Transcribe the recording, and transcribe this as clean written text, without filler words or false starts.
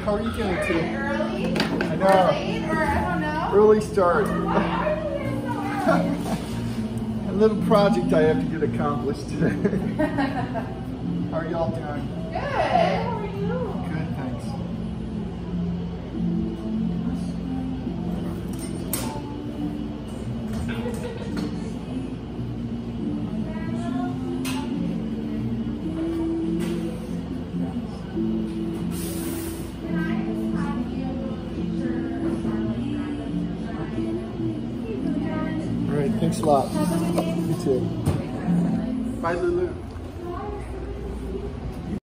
how are you doing today? Early? I know. Or late? Or I don't know. Early start. A little project I have to get accomplished today. How are y'all doing? Good. How are you? Good, thanks. All right, thanks a lot. You too. Bye, Lulu.